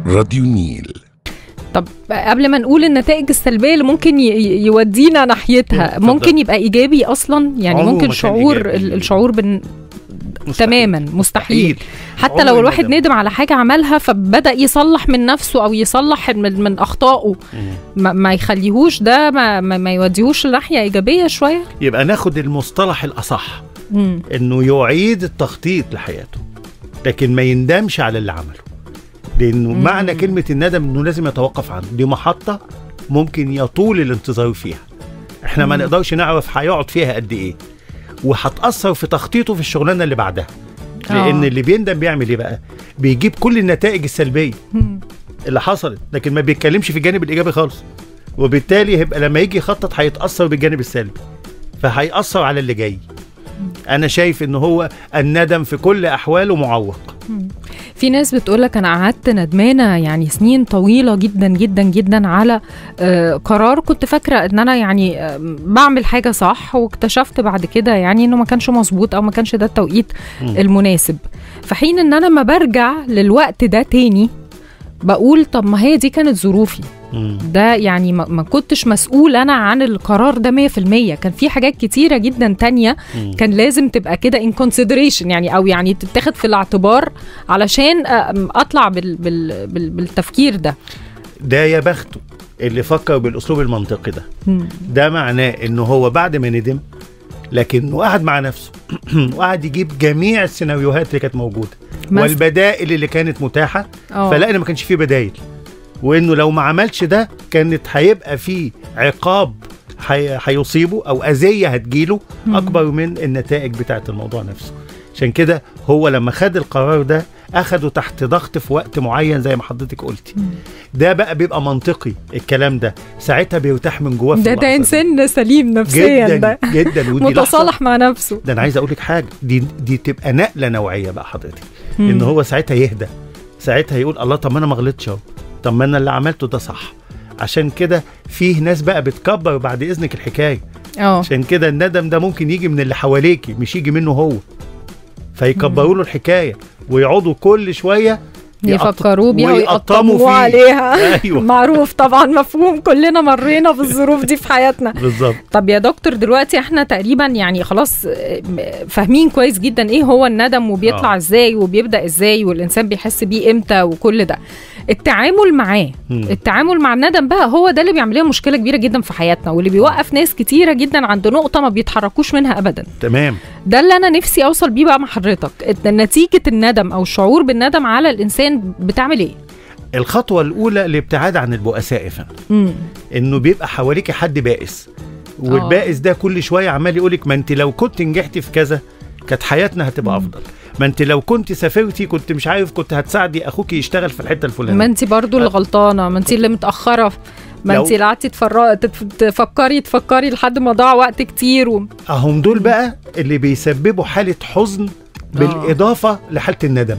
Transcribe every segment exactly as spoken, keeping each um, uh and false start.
راديو نيل. طب قبل ما نقول النتائج السلبية اللي ممكن يودينا ناحيتها، ممكن يبقى إيجابي أصلا؟ يعني ممكن شعور الشعور بن... مستحيل. تماما مستحيل, مستحيل. حتى لو الواحد ندم. ندم على حاجة عملها فبدأ يصلح من نفسه أو يصلح من, من أخطائه، ما, ما يخليهوش ده ما, ما يوديهوش لناحية إيجابية شوية. يبقى ناخد المصطلح الأصح، مم. إنه يعيد التخطيط لحياته، لكن ما يندمش على اللي عمله، لأنه مم. معنى كلمة الندم إنه لازم يتوقف عنه. دي محطة ممكن يطول الانتظار فيها، إحنا مم. ما نقدرش نعرف هيقعد فيها قد إيه، وهتأثر في تخطيطه في الشغلانة اللي بعدها. لأن اللي بيندم بيعمل إيه بقى؟ بيجيب كل النتائج السلبية مم. اللي حصلت، لكن ما بيتكلمش في الجانب الإيجابي خالص، وبالتالي هيبقى لما يجي يخطط هيتأثر بالجانب السلبي، فهيأثر على اللي جاي. أنا شايف إنه هو الندم في كل أحواله معوق. في ناس بتقولك أنا قعدت ندمانة يعني سنين طويلة جدا جدا جدا على آه قرار كنت فاكرة إن أنا يعني آه بعمل حاجة صح، واكتشفت بعد كده يعني إنه ما كانش مظبوط أو ما كانش ده التوقيت م. المناسب. فحين إن أنا ما برجع للوقت ده تاني بقول طب ما هي دي كانت ظروفي، ده يعني ما كنتش مسؤول أنا عن القرار ده مية في المية، كان في حاجات كتيرة جدا تانية كان لازم تبقى كده in consideration يعني، أو يعني تتاخد في الاعتبار علشان أطلع بال بال بال بالتفكير ده. ده يا بخته اللي فكر بالأسلوب المنطقي ده. ده معناه إنه هو بعد ما ندم لكنه قعد مع نفسه وقعد يجيب جميع السيناريوهات اللي كانت موجودة والبدائل اللي كانت متاحة، فلقى إن ما كانش فيه بدائل، وإنه لو ما عملش ده كانت هيبقى فيه عقاب هيصيبه أو أذية هتجيله أكبر من النتائج بتاعة الموضوع نفسه. عشان كده هو لما خد القرار ده أخده تحت ضغط في وقت معين زي ما حضرتك قلتي. ده بقى بيبقى منطقي الكلام ده، ساعتها بيرتاح من جواه. ده ده إنسان سليم نفسيا جدا ده. جدا متصالح مع نفسه. ده أنا عايز أقولك حاجة، دي دي تبقى نقلة نوعية بقى حضرتك، إن هو ساعتها يهدى، ساعتها يقول الله طب ما أنا ما غلطتش أهو، طب ما أنا اللي عملته ده صح. عشان كده فيه ناس بقى بتكبر بعد إذنك الحكاية. أوه. عشان كده الندم ده ممكن يجي من اللي حواليكي مش يجي منه هو، فيكبروا له الحكاية ويقعدوا كل شوية يفكروا بيها ويقطموا عليها. أيوة. معروف طبعا، مفهوم، كلنا مرينا بالظروف دي في حياتنا. بالظبط. طب يا دكتور دلوقتي احنا تقريبا يعني خلاص فاهمين كويس جدا ايه هو الندم وبيطلع آه. ازاي وبيبدأ ازاي والانسان بيحس بيه امتى وكل ده. التعامل معاه، التعامل مع الندم بقى هو ده اللي بيعمل لنا مشكلة كبيرة جدا في حياتنا، واللي بيوقف ناس كتيرة جدا عند نقطة ما بيتحركوش منها ابدا. تمام. ده اللي انا نفسي اوصل بيه بقى مع حضرتك، نتيجة الندم او الشعور بالندم على الانسان بتعمل ايه؟ الخطوة الأولى الابتعاد عن البؤساء فن. إنه بيبقى حواليك حد بائس، والبائس ده كل شوية عمال يقولك ما أنت لو كنت نجحتي في كذا كانت حياتنا هتبقى أفضل، ما أنت لو كنت سافرتي كنت مش عارف كنت هتساعدي أخوك يشتغل في الحتة الفلانية، ما أنت برضو اللي غلطانة، ما أنت اللي متأخرة، ما أنت اللي قعدتي تفكري تفكري لحد ما ضاع وقت كتير و... أهم دول بقى اللي بيسببوا حالة حزن بالإضافة أوه. لحالة الندم.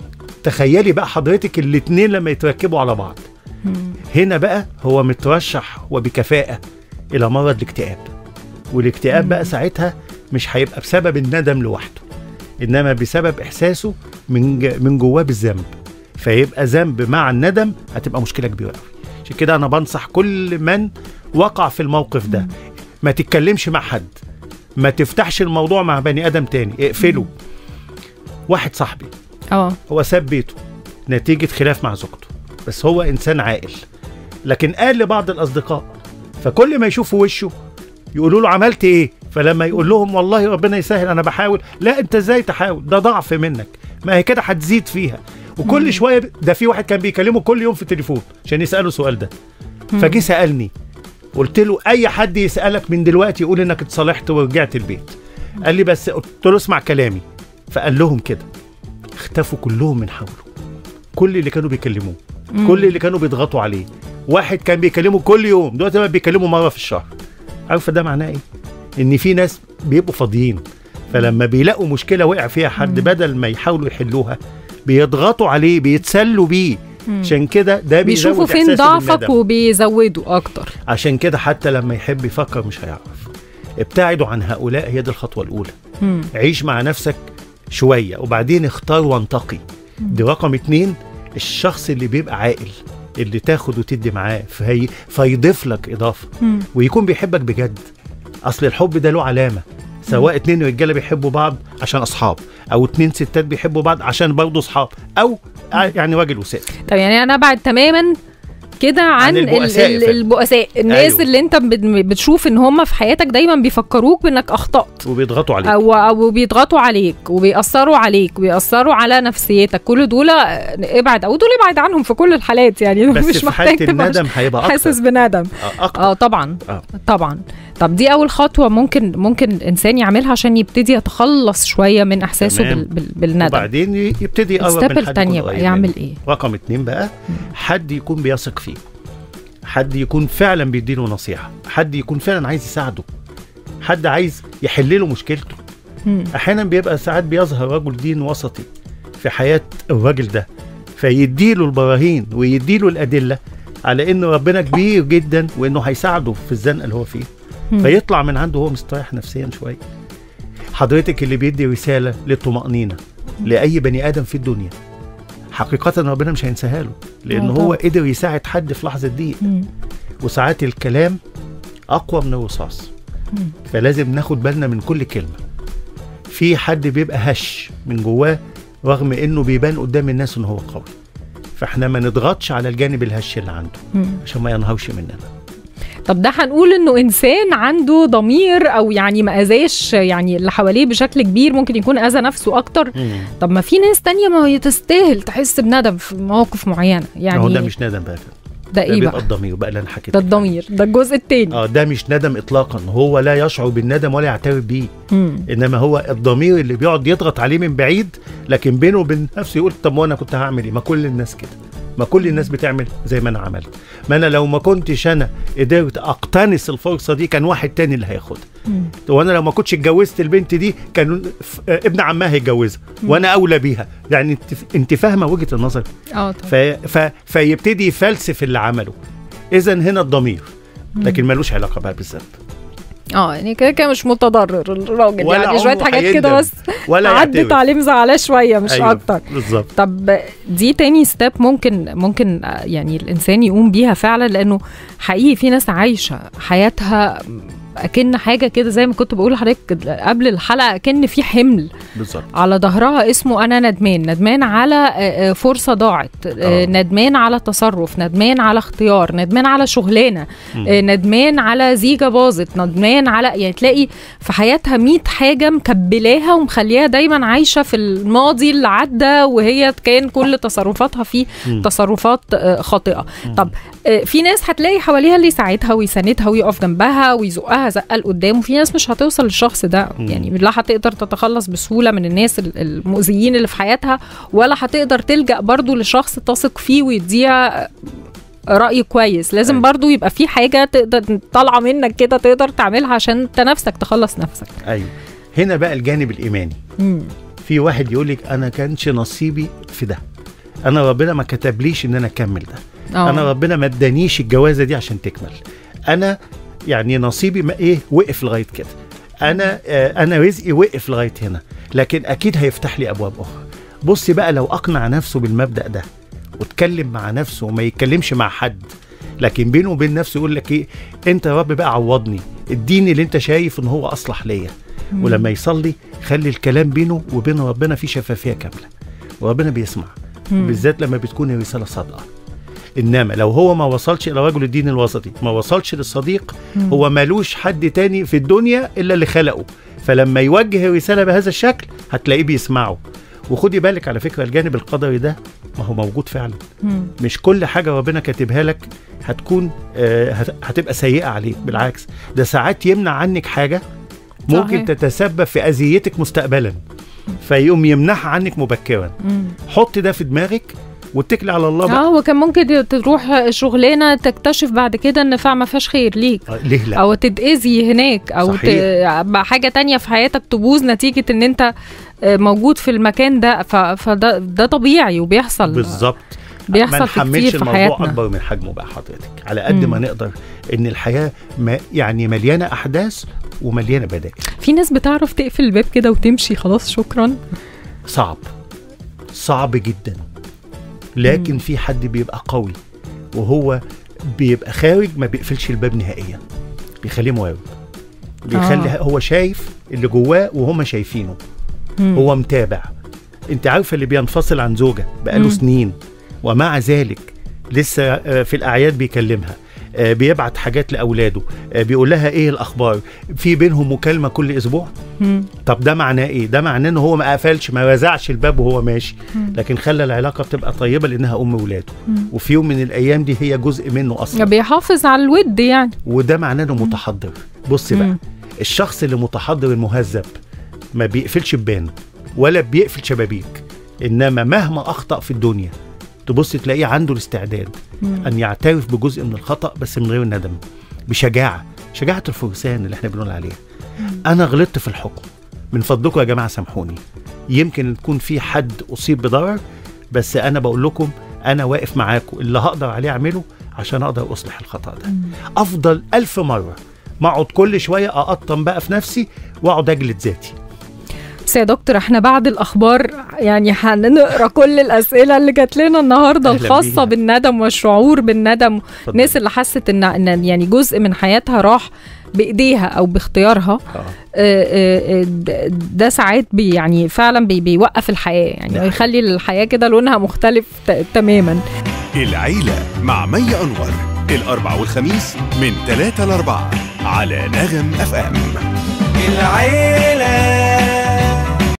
تخيلي بقى حضرتك الاتنين لما يتركبوا على بعض، مم. هنا بقى هو مترشح وبكفاءة إلى مرض الاكتئاب، والاكتئاب مم. بقى ساعتها مش هيبقى بسبب الندم لوحده، إنما بسبب إحساسه من من جواه بالذنب، فيبقى ذنب مع الندم هتبقى مشكلة كبيرة قوي. عشان كده أنا بنصح كل من وقع في الموقف ده ما تتكلمش مع حد، ما تفتحش الموضوع مع بني آدم تاني، اقفله. واحد صاحبي أوه. هو ساب بيته نتيجة خلاف مع زوجته، بس هو إنسان عاقل، لكن قال لبعض الأصدقاء، فكل ما يشوفوا وشه يقولوا له عملت إيه؟ فلما يقول لهم والله ربنا يسهل أنا بحاول، لا أنت إزاي تحاول؟ ده ضعف منك، ما هي كده هتزيد فيها. وكل مم. شوية ده في واحد كان بيكلمه كل يوم في التليفون عشان يسأله السؤال ده، فجي سألني، قلت له أي حد يسألك من دلوقتي يقول إنك اتصالحت ورجعت البيت. قال لي بس، قلت له اسمع كلامي، فقال لهم كده، اختفوا كلهم من حوله، كل اللي كانوا بيكلموه، مم. كل اللي كانوا بيضغطوا عليه. واحد كان بيكلمه كل يوم دلوقتي ما بيكلمه مرة في الشهر. عارفه ده معناه ايه؟ ان في ناس بيبقوا فاضيين، فلما بيلاقوا مشكلة وقع فيها حد مم. بدل ما يحاولوا يحلوها بيضغطوا عليه، بيتسلوا بيه. عشان كده ده بيشوفوا فين ضعفك وبيزودوا اكتر. عشان كده حتى لما يحب يفكر مش هيعرف. ابتعدوا عن هؤلاء، هي دي الخطوة الأولى. مم. عيش مع نفسك شوية وبعدين اختار وانتقي. دي رقم اتنين، الشخص اللي بيبقى عاقل اللي تاخد وتدي معاه في فيضيف لك اضافه م. ويكون بيحبك بجد. اصل الحب ده له علامه، سواء اتنين رجاله بيحبوا بعض عشان اصحاب، او اتنين ستات بيحبوا بعض عشان برضه اصحاب، او يعني راجل وست. طب يعني انا ابعد تماما كده عن, عن البؤساء, ال البؤساء الناس أيوه. اللي انت بتشوف ان هم في حياتك دايما بيفكروك بانك اخطأت وبيضغطوا عليك او او بيضغطوا عليك وبيأثروا عليك وبيأثروا على نفسيتك. كل دول ابعد، او دول ابعد عنهم في كل الحالات يعني. بس مش في حالة الندم هيبقى اكتر، حاسس بندم أكتر. اه طبعا آه. طبعا. طب دي اول خطوه ممكن ممكن الانسان يعملها عشان يبتدي يتخلص شويه من احساسه بال بال بالندم، وبعدين يبتدي يقرب من حد التانية بقى يعمل ايه؟ رقم اتنين بقى، حد يكون بيثق فيه، حد يكون فعلا بيديله نصيحة، حد يكون فعلا عايز يساعده، حد عايز يحلله مشكلته. مم. احيانا بيبقى ساعات بيظهر رجل دين وسطي في حياة الراجل ده، فيديله البراهين ويديله الأدلة على انه ربنا كبير جدا وانه هيساعده في الزنقة اللي هو فيه. مم. فيطلع من عنده هو مستريح نفسيا شوية. حضرتك اللي بيدي رسالة للطمأنينة لأي بني آدم في الدنيا، حقيقة ربنا مش هينساها له، لأنه هو قدر يساعد حد في لحظة ضيق. وساعات الكلام أقوى من الرصاص، فلازم ناخد بالنا من كل كلمة. في حد بيبقى هش من جواه رغم إنه بيبان قدام الناس إنه هو قوي، فإحنا ما نضغطش على الجانب الهش اللي عنده عشان ما ينهوش مننا. طب ده هنقول انه انسان عنده ضمير، او يعني ما اذاش يعني اللي حواليه بشكل كبير، ممكن يكون اذى نفسه اكتر. مم. طب ما في ناس تانية ما هي تستاهل تحس بندم في مواقف معينة يعني. هو ده مش ندم بقى، ده ايه بقى؟ الضمير بقى اللي انا حكيت، ده الضمير، ده الجزء التاني. اه ده مش ندم اطلاقا، هو لا يشعر بالندم ولا يعترف بيه. انما هو الضمير اللي بيقعد يضغط عليه من بعيد، لكن بينه وبين نفسه يقول طب وانا كنت هعمل ايه؟ ما كل الناس كده، ما كل الناس بتعمل زي ما انا عملت، ما انا لو ما كنتش انا قدرت اقتنص الفرصه دي كان واحد تاني اللي هياخدها، وانا لو ما كنتش اتجوزت البنت دي كان ابن عمها هيتجوزها وانا اولى بيها. يعني انت فاهمه وجهه النظر؟ اه طبعا. في فيبتدي يفلسف اللي عمله. اذا هنا الضمير، لكن ملوش علاقه بقى بالذنب. اه يعني كده كده مش متضرر الراجل، يعني شويه حاجات كده بس ولا عدت عليه مزعلاه شويه مش أيوة اكتر. بالظبط. طب دي تاني ستيب ممكن ممكن يعني الانسان يقوم بيها فعلا، لانه حقيقي في ناس عايشه حياتها اكن حاجه كده زي ما كنت بقول لحضرتك قبل الحلقه، اكن في حمل بالظبط على ظهرها اسمه انا ندمان، ندمان على فرصه ضاعت، أوه. ندمان على تصرف، ندمان على اختيار، ندمان على شغلانه، م. ندمان على زيجه باظت، ندمان على يعني تلاقي في حياتها مية حاجه مكبلاها ومخليها دايما عايشه في الماضي اللي عدى، وهي كان كل تصرفاتها فيه م. تصرفات خاطئه. م. طب في ناس هتلاقي حواليها اللي يساعدها ويساندها ويقف جنبها ويزقها زقه لقدام، وفي ناس مش هتوصل للشخص ده، يعني لا هتقدر تتخلص بسهوله من الناس المؤذيين اللي في حياتها، ولا هتقدر تلجأ برضو لشخص تثق فيه ويديها رأي كويس. لازم أيوة. برضو يبقى في حاجه تقدر طالعه منك كده تقدر تعملها عشان انت نفسك تخلص نفسك. ايوه هنا بقى الجانب الايماني. مم. في واحد يقول لك انا كانش نصيبي في ده، انا ربنا ما كتبليش ان انا اكمل ده، أوه. انا ربنا ما ادانيش الجوازه دي عشان تكمل، انا يعني نصيبي ما ايه وقف لغايه كده، انا آه انا رزقي وقف لغايه هنا، لكن اكيد هيفتح لي ابواب اخرى. بصي بقى لو اقنع نفسه بالمبدأ ده واتكلم مع نفسه وما يتكلمش مع حد، لكن بينه وبين نفسه يقول لك ايه، انت يا رب بقى عوضني، اديني اللي انت شايف ان هو اصلح ليا. ولما يصلي خلي الكلام بينه وبين ربنا في شفافيه كامله، وربنا بيسمع، بالذات لما بتكون الرساله صادقه. انما لو هو ما وصلش الى رجل الدين الوسطي، ما وصلش للصديق، مم. هو مالوش حد تاني في الدنيا الا اللي خلقه، فلما يوجه الرساله بهذا الشكل هتلاقيه بيسمعه. وخدي بالك على فكره الجانب القدري ده ما هو موجود فعلا. مم. مش كل حاجه ربنا كاتبها لك هتكون آه هتبقى سيئه عليك، بالعكس ده ساعات يمنع عنك حاجه ممكن صحيح. تتسبب في اذيتك مستقبلا، فيقوم يمنعها عنك مبكرا. حط ده في دماغك واتكلي على الله بقى. اه وكان ممكن تروح شغلانه تكتشف بعد كده ان فعلا ما فيهاش خير ليك، آه ليه لا؟ او تتاذي هناك، او ت... حاجه تانية في حياتك تبوظ نتيجه ان انت موجود في المكان ده، ف... فده ده طبيعي وبيحصل بالظبط، بيحصل في كتير في حياتنا. الموضوع اكبر من حجمه بقى حضرتك، على قد مم. ما نقدر ان الحياه ما يعني مليانه احداث ومليانه بدائل. في ناس بتعرف تقفل الباب كده وتمشي خلاص شكرا. صعب صعب جدا، لكن في حد بيبقى قوي وهو بيبقى خارج ما بيقفلش الباب نهائيا، بيخليه موارب، بيخلي آه. هو شايف اللي جواه وهم شايفينه. مم. هو متابع. انت عارفه اللي بينفصل عن زوجه بقاله سنين ومع ذلك لسه في الاعياد بيكلمها، بيبعت حاجات لاولاده، بيقول لها ايه الاخبار، في بينهم مكالمه كل اسبوع. مم. طب ده معناه ايه؟ ده معناه ان هو ما قفلش ما وزعش الباب وهو ماشي، مم. لكن خلى العلاقه بتبقى طيبه لانها ام ولاده، وفي يوم من الايام دي هي جزء منه اصلا، بيحافظ على الود يعني، وده معناه انه متحضر. بص بقى، الشخص اللي متحضر المهذب ما بيقفلش ببان ولا بيقفل شبابيك، انما مهما اخطأ في الدنيا تبص تلاقيه عنده الاستعداد مم. ان يعترف بجزء من الخطأ بس من غير ندم، بشجاعة، شجاعة الفرسان اللي احنا بنقول عليها. مم. انا غلطت في الحكم، من فضلكم يا جماعة سامحوني، يمكن يكون في حد اصيب بضرر، بس انا بقول لكم انا واقف معاكم، اللي هقدر عليه اعمله عشان اقدر اصلح الخطأ ده. مم. افضل الف مرة ما اقعد كل شوية اقطم بقى في نفسي واقعد اجلد ذاتي. بس يا دكتور احنا بعد الاخبار يعني هنقرا كل الاسئله اللي جات لنا النهارده الخاصه بيها. بالندم والشعور بالندم، الناس اللي حست ان ان يعني جزء من حياتها راح بايديها او باختيارها. آه. آه ده ساعات بي يعني فعلا بي بيوقف الحياه يعني، ويخلي الحياه كده لونها مختلف تماما. العيله مع مي انور الاربع والخميس من ثلاثة لأربعة على نغم اف ام. العيله